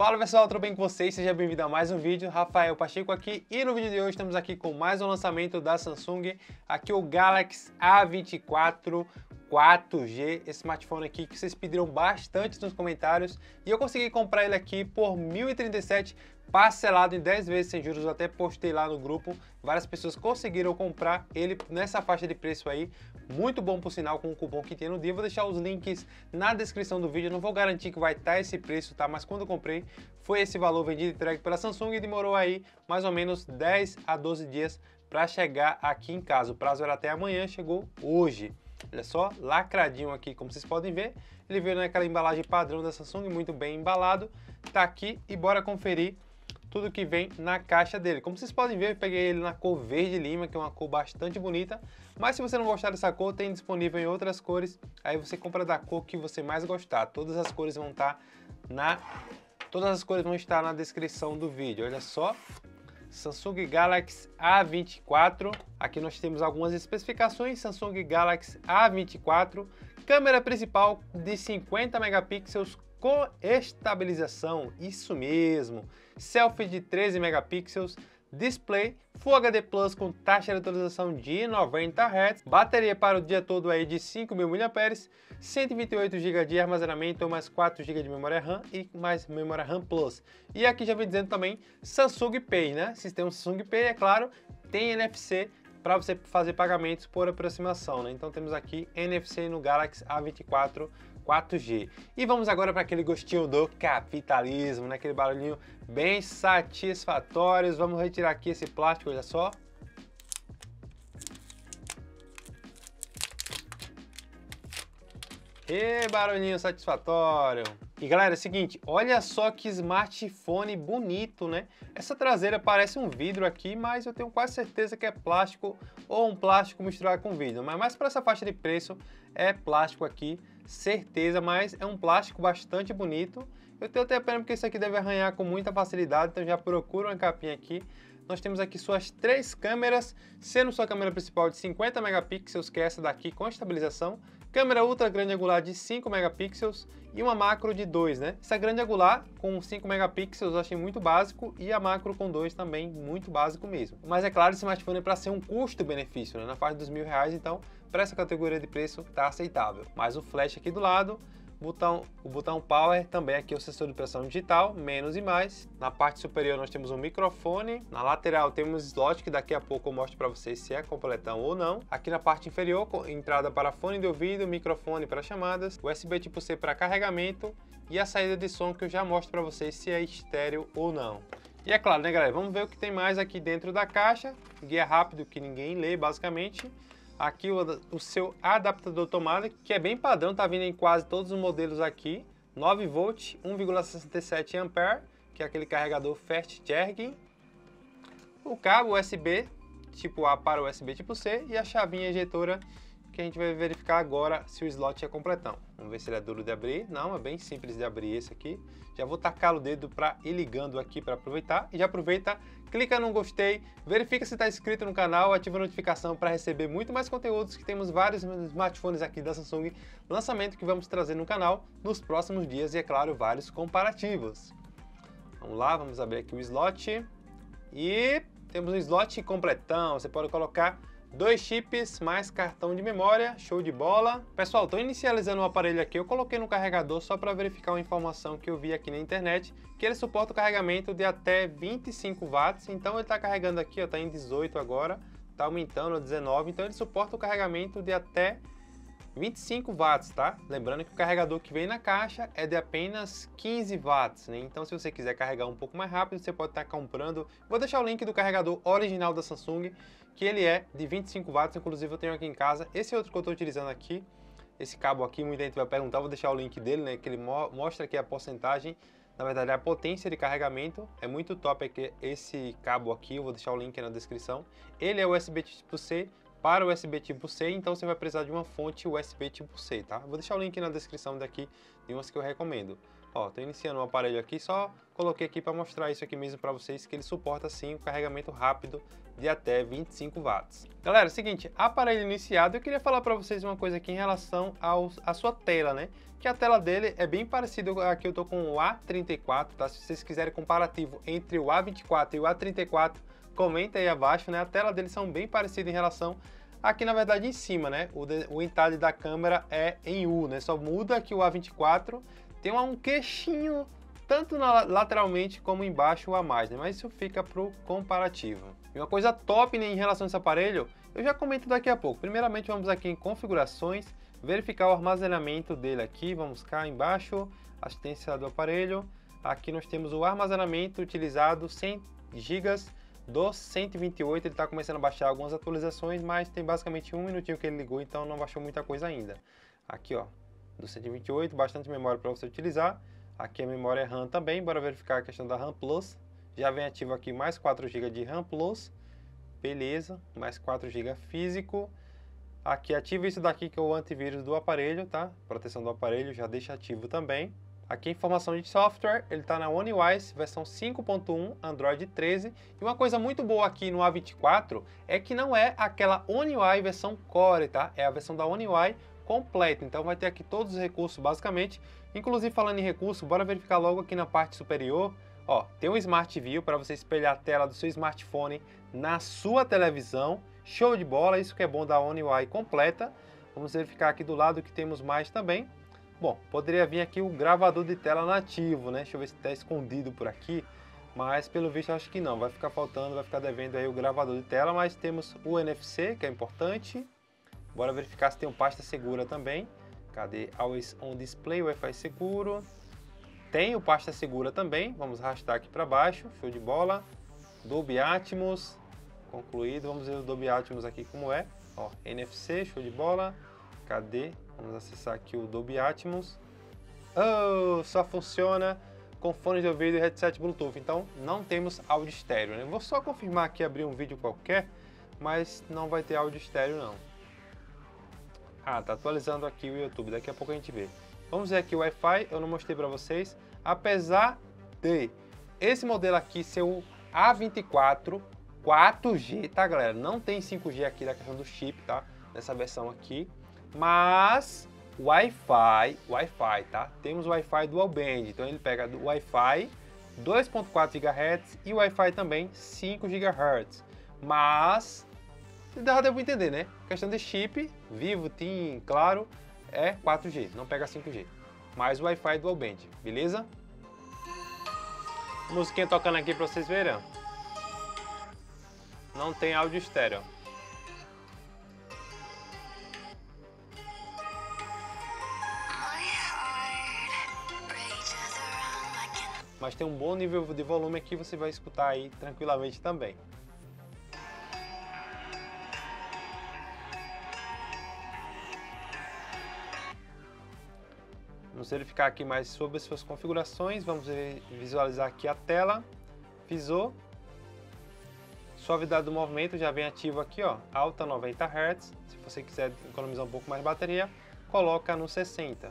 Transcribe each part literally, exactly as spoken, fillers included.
Fala pessoal, tudo bem com vocês? Seja bem-vindo a mais um vídeo. Rafael Pacheco aqui e no vídeo de hoje estamos aqui com mais um lançamento da Samsung. Aqui o Galaxy A vinte e quatro quatro G, esse smartphone aqui que vocês pediram bastante nos comentários e eu consegui comprar ele aqui por mil e trinta e sete reais, parcelado em dez vezes sem juros. Eu até postei lá no grupo, várias pessoas conseguiram comprar ele nessa faixa de preço aí, muito bom por sinal, com o cupom que tem no dia. Vou deixar os links na descrição do vídeo, eu não vou garantir que vai estar esse preço, tá? Mas quando eu comprei, foi esse valor vendido e entregue pela Samsung e demorou aí mais ou menos dez a doze dias para chegar aqui em casa. O prazo era até amanhã, chegou hoje. Olha só, lacradinho aqui, como vocês podem ver. Ele veio naquela embalagem padrão da Samsung, muito bem embalado. Tá aqui e bora conferir tudo que vem na caixa dele. Como vocês podem ver, eu peguei ele na cor verde lima, que é uma cor bastante bonita. Mas se você não gostar dessa cor, tem disponível em outras cores. Aí você compra da cor que você mais gostar. Todas as cores vão estar na, todas as cores vão estar na descrição do vídeo. Olha só. Samsung Galaxy A vinte e quatro, aqui nós temos algumas especificações. Samsung Galaxy A vinte e quatro, câmera principal de cinquenta megapixels com estabilização, isso mesmo, selfie de treze megapixels, display Full H D Plus com taxa de atualização de noventa hertz, bateria para o dia todo aí de cinco mil miliampères hora, cento e vinte e oito gigas de armazenamento, mais quatro gigas de memória RAM e mais memória RAM Plus. E aqui já vem dizendo também Samsung Pay, né? Sistema Samsung Pay, é claro, tem N F C para você fazer pagamentos por aproximação, né? Então temos aqui N F C no Galaxy A vinte e quatro quatro G. E vamos agora para aquele gostinho do capitalismo, né? Aquele barulhinho bem satisfatório. Vamos retirar aqui esse plástico, olha só. E barulhinho satisfatório. E galera, é o seguinte, olha só que smartphone bonito, né? Essa traseira parece um vidro aqui, mas eu tenho quase certeza que é plástico ou um plástico misturado com vidro. Mas mais para essa faixa de preço é plástico aqui, certeza, mas é um plástico bastante bonito. Eu tenho até pena porque isso aqui deve arranhar com muita facilidade, então já procuro uma capinha aqui. Nós temos aqui suas três câmeras, sendo sua câmera principal de cinquenta megapixels, que é essa daqui com estabilização, câmera ultra grande angular de cinco megapixels e uma macro de dois, né? Essa grande angular com cinco megapixels eu achei muito básico e a macro com dois também muito básico mesmo. Mas é claro, esse smartphone é para ser um custo-benefício, né? Na faixa dos mil reais, então para essa categoria de preço tá aceitável. Mas o flash aqui do lado, Botão, o botão Power também aqui é o sensor de pressão digital, menos e mais. Na parte superior nós temos um microfone, na lateral temos slot que daqui a pouco eu mostro para vocês se é completão ou não. Aqui na parte inferior, entrada para fone de ouvido, microfone para chamadas, U S B tipo C para carregamento e a saída de som que eu já mostro para vocês se é estéreo ou não. E é claro, né galera, vamos ver o que tem mais aqui dentro da caixa. Guia rápido que ninguém lê basicamente. Aqui o, o seu adaptador tomada, que é bem padrão, tá vindo em quase todos os modelos aqui. nove volts, um vírgula sessenta e sete amperes, que é aquele carregador fast charging. O cabo U S B tipo A para U S B tipo C e a chavinha ejetora, que a gente vai verificar agora se o slot é completão. Vamos ver se ele é duro de abrir. Não, é bem simples de abrir esse aqui. Já vou tacar o dedo para ir ligando aqui para aproveitar. E já aproveita, clica no gostei, verifica se está inscrito no canal, ativa a notificação para receber muito mais conteúdos, que temos vários smartphones aqui da Samsung, lançamento que vamos trazer no canal nos próximos dias e, é claro, vários comparativos. Vamos lá, vamos abrir aqui o slot. E temos um slot completão, você pode colocar dois chips mais cartão de memória, show de bola. Pessoal, estou inicializando o aparelho aqui, eu coloquei no carregador só para verificar uma informação que eu vi aqui na internet, que ele suporta o carregamento de até vinte e cinco watts, então ele está carregando aqui, está em dezoito agora, está aumentando a dezenove, então ele suporta o carregamento de até vinte e cinco watts, tá? Lembrando que o carregador que vem na caixa é de apenas quinze watts, né? Então se você quiser carregar um pouco mais rápido, você pode estar comprando. Vou deixar o link do carregador original da Samsung, que ele é de vinte e cinco watts, inclusive eu tenho aqui em casa. Esse outro que eu estou utilizando aqui, esse cabo aqui, muita gente vai perguntar, vou deixar o link dele, né? Que ele mo mostra aqui a porcentagem, na verdade a potência de carregamento. É muito top aqui esse cabo aqui, eu vou deixar o link na descrição. Ele é U S B tipo C para U S B tipo C, então você vai precisar de uma fonte U S B tipo C, tá? Vou deixar o link na descrição daqui de umas que eu recomendo. Ó, tô iniciando o aparelho aqui, só coloquei aqui para mostrar isso aqui mesmo para vocês, que ele suporta sim o carregamento rápido de até vinte e cinco watts. Galera, é o seguinte, aparelho iniciado, eu queria falar para vocês uma coisa aqui em relação ao, à sua tela, né? Que a tela dele é bem parecida, aqui eu tô com o A trinta e quatro, tá? Se vocês quiserem comparativo entre o A vinte e quatro e o A trinta e quatro, comenta aí abaixo, né? A tela deles são bem parecidas em relação aqui, na verdade, em cima, né? O, de, o entalhe da câmera é em U, né? Só muda que o A vinte e quatro tem um queixinho tanto na, lateralmente como embaixo a mais, né? Mas isso fica pro comparativo. E uma coisa top, né, em relação a esse aparelho, eu já comento daqui a pouco. Primeiramente, vamos aqui em configurações, verificar o armazenamento dele aqui. Vamos cá embaixo, assistência do aparelho. Aqui nós temos o armazenamento utilizado, cem gigas do cento e vinte e oito. Ele está começando a baixar algumas atualizações, mas tem basicamente um minutinho que ele ligou, então não baixou muita coisa ainda. Aqui, ó, do cento e vinte e oito, bastante memória para você utilizar. Aqui a memória RAM também, bora verificar a questão da RAM Plus. Já vem ativo aqui mais quatro gigas de RAM Plus. Beleza, mais quatro gigas físico. Aqui ativa isso daqui que é o antivírus do aparelho, tá? Proteção do aparelho, já deixa ativo também. Aqui informação de software, ele está na One U I versão cinco ponto um, Android treze. E uma coisa muito boa aqui no A vinte e quatro é que não é aquela One U I versão Core, tá? É a versão da One U I completa, então vai ter aqui todos os recursos basicamente. Inclusive falando em recurso, bora verificar logo aqui na parte superior. Ó, tem um Smart View para você espelhar a tela do seu smartphone na sua televisão. Show de bola, isso que é bom da One U I completa. Vamos verificar aqui do lado que temos mais também. Bom, poderia vir aqui o gravador de tela nativo, né? Deixa eu ver se está escondido por aqui. Mas pelo visto eu acho que não, vai ficar faltando, vai ficar devendo aí o gravador de tela. Mas temos o N F C, que é importante. Bora verificar se tem um pasta segura também. Cadê? Always on Display, Wi-Fi seguro. Tem o pasta segura também. Vamos arrastar aqui para baixo. Show de bola. Dolby Atmos. Concluído. Vamos ver o Dolby Atmos aqui como é. Ó, N F C, show de bola. Cadê? Vamos acessar aqui o Dolby Atmos. Oh, só funciona com fone de ouvido e headset Bluetooth. Então não temos áudio estéreo, né? Vou só confirmar aqui, abrir um vídeo qualquer, mas não vai ter áudio estéreo não. Ah, tá atualizando aqui o YouTube, daqui a pouco a gente vê. Vamos ver aqui o Wi-Fi, eu não mostrei para vocês. Apesar de esse modelo aqui ser o A vinte e quatro quatro G, tá galera? Não tem cinco G aqui da questão do chip, tá? Nessa versão aqui. Mas Wi-Fi, Wi-Fi, tá? Temos Wi-Fi Dual Band, então ele pega do Wi-Fi dois ponto quatro gigahertz e Wi-Fi também cinco gigahertz. Mas já deu pra entender, né? Questão de chip, Vivo, TIM, Claro, é quatro G, não pega cinco G. Mais Wi-Fi Dual Band, beleza? Musiquinha tocando aqui pra vocês verem. Não tem áudio estéreo. Mas tem um bom nível de volume aqui, você vai escutar aí tranquilamente também. Vamos verificar aqui mais sobre as suas configurações. Vamos visualizar aqui a tela. Visor. Suavidade do movimento já vem ativo aqui, ó, alta noventa hertz. Se você quiser economizar um pouco mais de bateria, coloca no sessenta.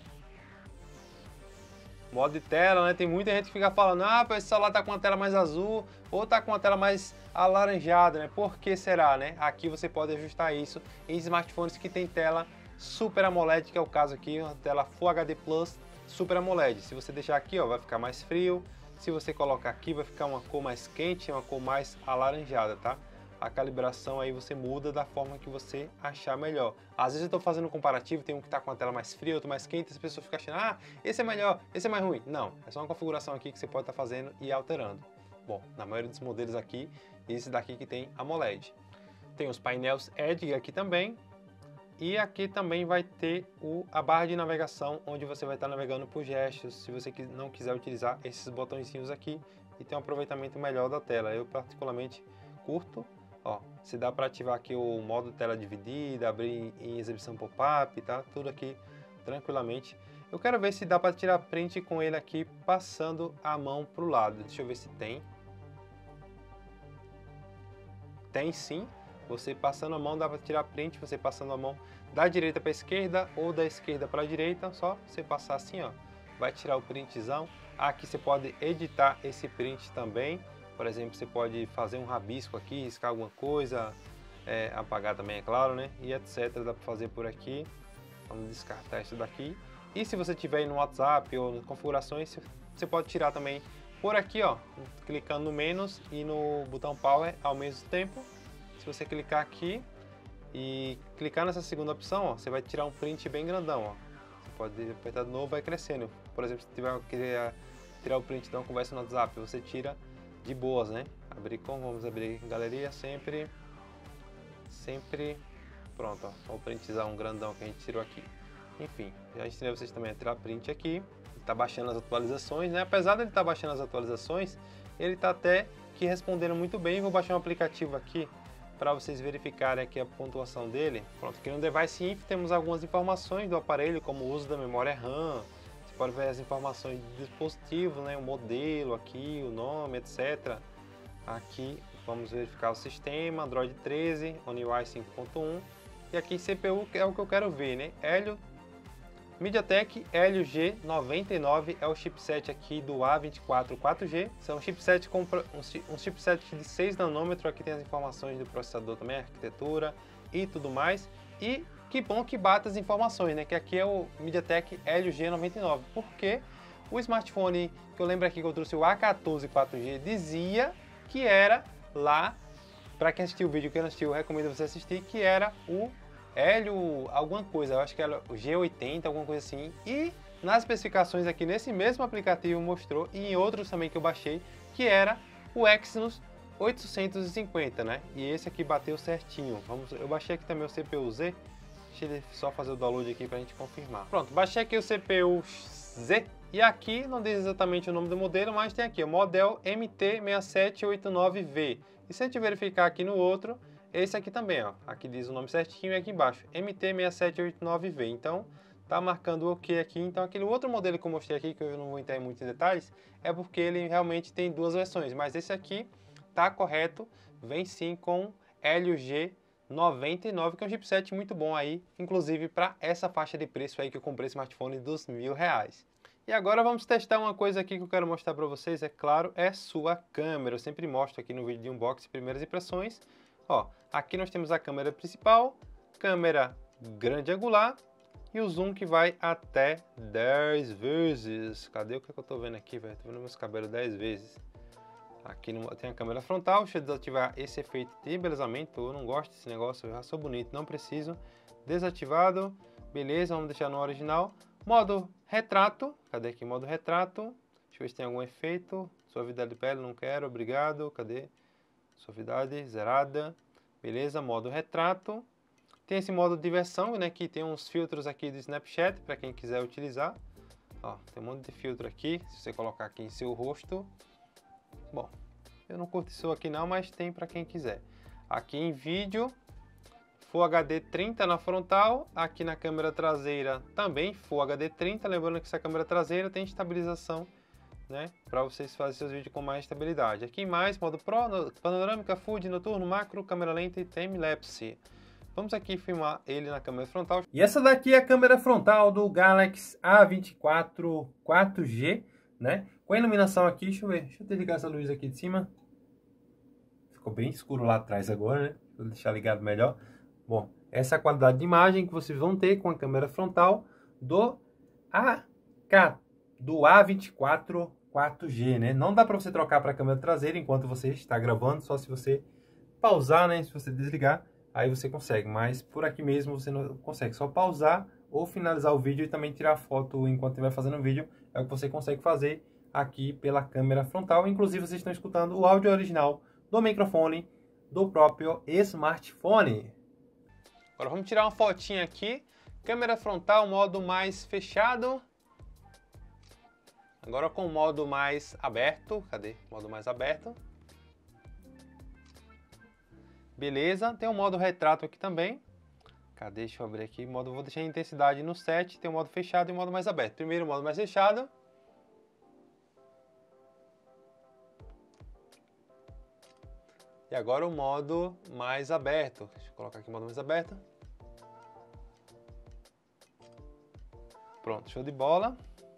Modo de tela, né? Tem muita gente que fica falando, ah, esse celular tá com a tela mais azul ou tá com a tela mais alaranjada, né? Por que será, né? Aqui você pode ajustar isso em smartphones que tem tela Super AMOLED, que é o caso aqui, uma tela Full H D Plus Super AMOLED. Se você deixar aqui, ó, vai ficar mais frio. Se você colocar aqui, vai ficar uma cor mais quente, uma cor mais alaranjada, tá? A calibração aí você muda da forma que você achar melhor. Às vezes eu estou fazendo um comparativo, tem um que está com a tela mais fria, outro mais quente, as pessoas ficam achando, ah, esse é melhor, esse é mais ruim. Não, é só uma configuração aqui que você pode estar tá fazendo e alterando. Bom, na maioria dos modelos aqui, esse daqui que tem AMOLED. Tem os painéis Edge aqui também. E aqui também vai ter o, a barra de navegação, onde você vai estar navegando por gestos, se você não quiser utilizar esses botõezinhos aqui e ter um aproveitamento melhor da tela. Eu particularmente curto, ó, se dá para ativar aqui o modo tela dividida, abrir em exibição pop-up, tá? Tudo aqui tranquilamente. Eu quero ver se dá para tirar print com ele aqui, passando a mão para o lado. Deixa eu ver se tem. Tem sim. Você passando a mão dá para tirar print, você passando a mão da direita para a esquerda ou da esquerda para a direita, só você passar assim, ó, vai tirar o printzão. Aqui você pode editar esse print também. Por exemplo, você pode fazer um rabisco aqui, riscar alguma coisa, é, apagar também, é claro, né? E etcétera. Dá para fazer por aqui. Vamos descartar isso daqui. E se você tiver aí no WhatsApp ou nas configurações, você pode tirar também por aqui, ó, clicando no menos e no botão Power ao mesmo tempo. Se você clicar aqui e clicar nessa segunda opção, ó, você vai tirar um print bem grandão, ó. Você pode apertar de novo, vai crescendo. Por exemplo, se tiver querer tirar o print de uma conversa no WhatsApp, você tira de boas, né? Abrir com, vamos abrir galeria sempre, sempre, pronto, ó, só o printzão grandão que a gente tirou aqui. Enfim, já ensinei vocês também a tirar print aqui. Está baixando as atualizações, né? Apesar de ele estar tá baixando as atualizações, ele está até que respondendo muito bem. Vou baixar um aplicativo aqui para vocês verificarem aqui a pontuação dele. Pronto, aqui no Device Info temos algumas informações do aparelho, como o uso da memória RAM. Você pode ver as informações do dispositivo, né? O modelo aqui, o nome, etcétera. Aqui vamos verificar o sistema, Android treze, One U I cinco ponto um. E aqui C P U é o que eu quero ver, né? Helio MediaTek Helio G noventa e nove é o chipset aqui do A vinte e quatro quatro G. São um chipset com um chipset de seis nanômetros. Aqui tem as informações do processador também, arquitetura e tudo mais. E que bom que bate as informações, né? Que aqui é o MediaTek Helio G noventa e nove. Porque o smartphone que eu lembro aqui que eu trouxe, o A quatorze quatro G, dizia que era lá, para quem assistiu o vídeo, quem não assistiu, eu recomendo você assistir, que era o Helio alguma coisa, eu acho que era o G oitenta, alguma coisa assim. E nas especificações aqui nesse mesmo aplicativo mostrou, e em outros também que eu baixei, que era o Exynos oitocentos e cinquenta, né? E esse aqui bateu certinho. Vamos, eu baixei aqui também o C P U Z. Deixa ele só fazer o download aqui pra gente confirmar. Pronto, baixei aqui o C P U Z. E aqui não diz exatamente o nome do modelo, mas tem aqui o modelo M T seis sete oito nove V. E se a gente verificar aqui no outro, esse aqui também, ó, aqui diz o nome certinho e aqui embaixo, M T seis sete oito nove V. Então, tá marcando o OK aqui. Então, aquele outro modelo que eu mostrei aqui, que eu não vou entrar em muitos detalhes, é porque ele realmente tem duas versões. Mas esse aqui tá correto, vem sim com Helio G noventa e nove, que é um chipset muito bom aí, inclusive para essa faixa de preço aí que eu comprei smartphone dos mil reais. E agora vamos testar uma coisa aqui que eu quero mostrar para vocês, é claro, é sua câmera. Eu sempre mostro aqui no vídeo de unboxing primeiras impressões. Ó, aqui nós temos a câmera principal, câmera grande angular e o zoom que vai até dez vezes. Cadê o que, é que eu tô vendo aqui, velho? Tô vendo meus cabelos dez vezes. Aqui no, tem a câmera frontal. Deixa eu desativar esse efeito de embelezamento. Eu não gosto desse negócio, eu já sou bonito, não preciso. Desativado. Beleza, vamos deixar no original. Modo retrato. Cadê aqui? Modo retrato. Deixa eu ver se tem algum efeito. Suavidade de pele, não quero, obrigado. Cadê? Suavidade zerada. Beleza, modo retrato. Tem esse modo diversão, né? Que tem uns filtros aqui do Snapchat para quem quiser utilizar. Ó, tem um monte de filtro aqui. Se você colocar aqui em seu rosto. Bom, eu não curto isso aqui não, mas tem para quem quiser. Aqui em vídeo, Full H D trinta na frontal. Aqui na câmera traseira também Full H D trinta. Lembrando que essa câmera traseira tem estabilização, né, para vocês fazerem seus vídeos com mais estabilidade. Aqui em mais, modo Pro, panorâmica, Full, noturno, macro, câmera lenta e time-lapse. Vamos aqui filmar ele na câmera frontal. E essa daqui é a câmera frontal do Galaxy A vinte e quatro quatro G, né? Com a iluminação aqui, deixa eu ver, deixa eu desligar essa luz aqui de cima. Ficou bem escuro lá atrás agora, né? Vou deixar ligado melhor. Bom, essa é a qualidade de imagem que vocês vão ter com a câmera frontal do A K, do A vinte e quatro quatro G, né? Não dá para você trocar para a câmera traseira enquanto você está gravando, só se você pausar, né? Se você desligar, aí você consegue, mas por aqui mesmo você não consegue, só pausar ou finalizar o vídeo e também tirar foto enquanto estiver fazendo o vídeo, é o que você consegue fazer aqui pela câmera frontal. Inclusive vocês estão escutando o áudio original do microfone do próprio smartphone. Agora vamos tirar uma fotinha aqui, câmera frontal, modo mais fechado. Agora com o modo mais aberto, cadê? Modo mais aberto. Beleza, tem o modo retrato aqui também. Cadê? Deixa eu abrir aqui. Modo, vou deixar a intensidade no sete, tem o modo fechado e o modo mais aberto. Primeiro o modo mais fechado. E agora o modo mais aberto. Deixa eu colocar aqui o modo mais aberto. Pronto, show de bola.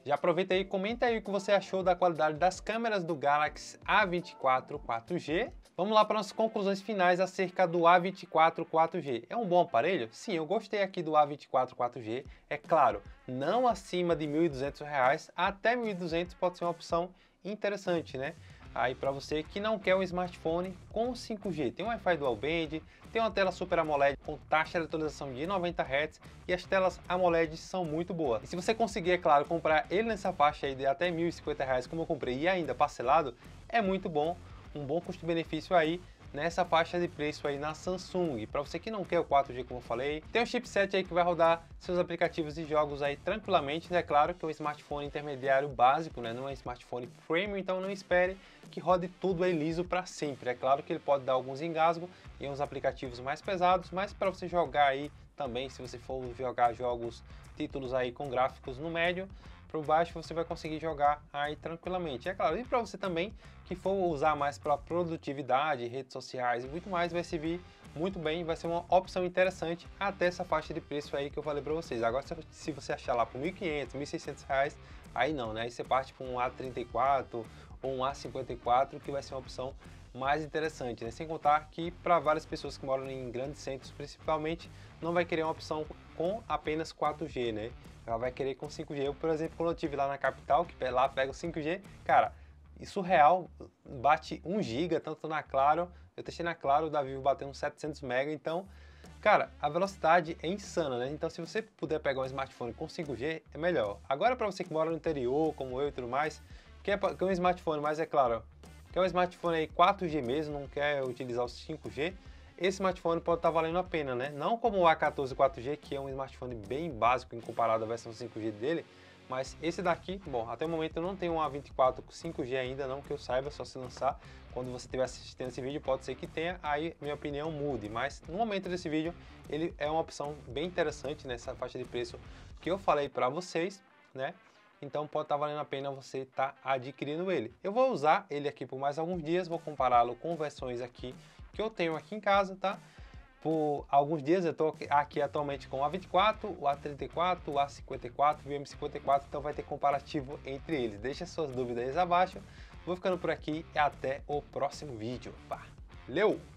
Já aproveita aí e comenta aí o que você achou da qualidade das câmeras do Galaxy A vinte e quatro quatro G. Vamos lá para as conclusões finais acerca do A vinte e quatro quatro G. É um bom aparelho? Sim, eu gostei aqui do A vinte e quatro quatro G. É claro, não acima de mil e duzentos reais, até mil e duzentos pode ser uma opção interessante, né? Aí para você que não quer um smartphone com cinco G, tem um Wi-Fi Dual Band, tem uma tela Super AMOLED com taxa de atualização de noventa hertz e as telas AMOLED são muito boas. E se você conseguir, é claro, comprar ele nessa faixa aí de até mil e cinquenta reais como eu comprei e ainda parcelado, é muito bom, um bom custo-benefício aí nessa faixa de preço aí na Samsung. Para você que não quer o quatro G, como eu falei, tem um chipset aí que vai rodar seus aplicativos e jogos aí tranquilamente. É claro que é um smartphone intermediário básico, né? Não é um smartphone premium, então não espere que rode tudo aí liso para sempre. É claro que ele pode dar alguns engasgos em uns aplicativos mais pesados, mas para você jogar aí também, se você for jogar jogos, títulos aí com gráficos no médio, por baixo você vai conseguir jogar aí tranquilamente. É claro, e para você também que for usar mais para produtividade, redes sociais e muito mais, vai servir muito bem, vai ser uma opção interessante até essa faixa de preço aí que eu falei para vocês. Agora, se você achar lá por mil e quinhentos, mil e seiscentos reais, aí não, né? Aí você parte para um A trinta e quatro ou um A cinquenta e quatro, que vai ser uma opção mais interessante, né? Sem contar que para várias pessoas que moram em grandes centros, principalmente, não vai querer uma opção com apenas quatro G, né? Ela vai querer com cinco G. Eu, por exemplo, quando eu estive lá na capital, que lá pega o cinco G, cara, isso real, bate um giga, tanto na Claro, eu testei na Claro, da Vivo bateu uns setecentos mega, então, cara, a velocidade é insana, né? Então, se você puder pegar um smartphone com cinco G, é melhor. Agora, para você que mora no interior, como eu e tudo mais, quer, quer um smartphone, mas é claro, quer um smartphone aí quatro G mesmo, não quer utilizar o cinco G, esse smartphone pode estar valendo a pena, né? Não como o A quatorze quatro G, que é um smartphone bem básico em comparado à versão cinco G dele, mas esse daqui, bom, até o momento eu não tenho um A vinte e quatro com cinco G ainda, não que eu saiba, só se lançar. Quando você estiver assistindo esse vídeo, pode ser que tenha, aí minha opinião mude, mas no momento desse vídeo, ele é uma opção bem interessante nessa faixa de preço que eu falei para vocês, né? Então pode estar valendo a pena você estar adquirindo ele. Eu vou usar ele aqui por mais alguns dias, vou compará-lo com versões aqui que eu tenho aqui em casa, tá? Por alguns dias eu estou aqui atualmente com o A vinte e quatro, o A trinta e quatro, o A cinquenta e quatro e o M cinquenta e quatro, então vai ter comparativo entre eles. Deixa suas dúvidas aí abaixo. Vou ficando por aqui e até o próximo vídeo. Valeu!